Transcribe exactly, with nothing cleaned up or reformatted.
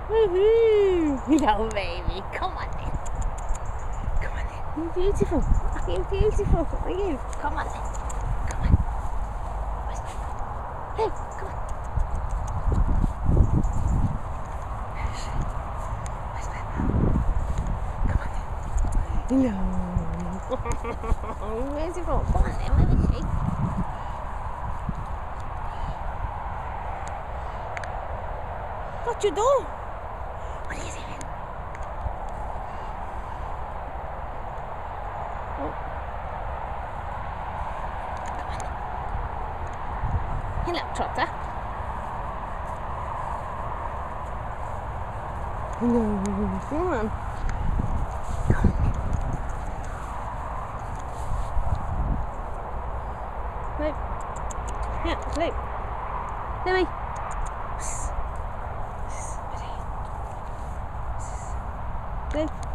Woohoo! Hello, baby. Come on then. Come on then. You're beautiful. You're beautiful. Are you? Come on then. Come on. Where's my Hey, come on. Where's my Come on then. Hello. You're beautiful. Come on then. Where is she? What you do? What are you doing? Oh. Come on. Hello, Trotter. Hello, come on. Come on. Sleep. Yeah, sleep. Louie. Good.